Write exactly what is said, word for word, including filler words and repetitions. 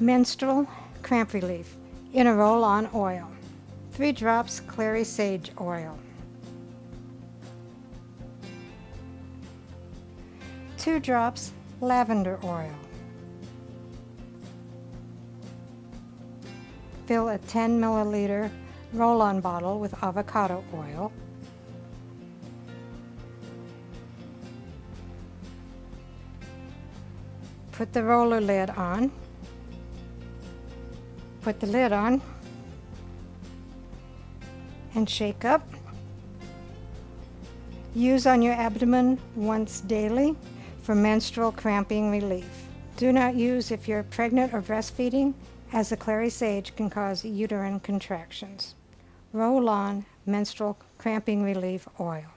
Menstrual Cramp Relief in a roll-on oil. Three drops Clary sage oil. Two drops lavender oil. Fill a ten milliliter roll-on bottle with avocado oil. Put the roller lid on. Put the lid on and shake up. Use on your abdomen once daily for menstrual cramping relief. Do not use if you're pregnant or breastfeeding, as the Clary sage can cause uterine contractions. Roll on menstrual cramping relief oil.